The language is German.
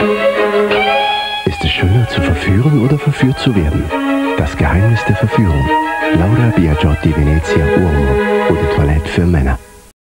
Ist es schöner zu verführen oder verführt zu werden? Das Geheimnis der Verführung. Laura Biagiotti, Venezia, Uomo oder Toilette für Männer.